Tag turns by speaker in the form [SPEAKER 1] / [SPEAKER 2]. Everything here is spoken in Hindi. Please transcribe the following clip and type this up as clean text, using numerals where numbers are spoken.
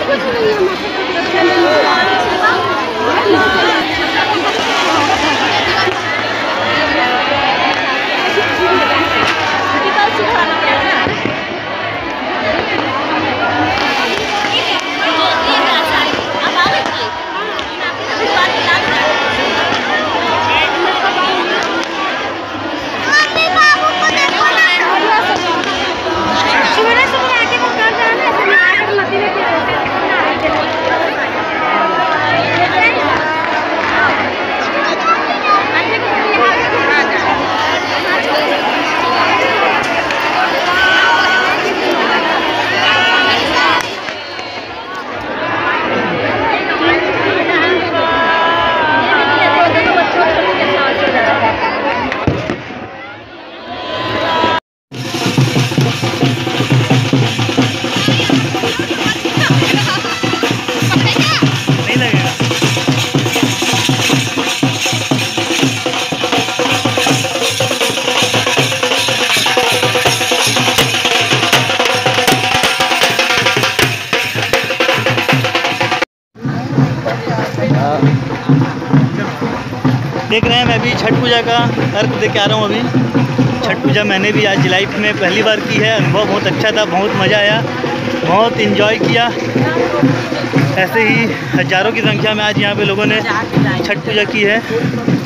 [SPEAKER 1] देख रहे हैं, मैं भी छठ पूजा का अर्घ दे के आ रहा हूँ। अभी छठ पूजा मैंने भी आज लाइफ में पहली बार की है। अनुभव बहुत अच्छा था, बहुत मज़ा आया, बहुत इन्जॉय किया। ऐसे ही हज़ारों की संख्या में आज यहाँ पे लोगों ने छठ पूजा की है।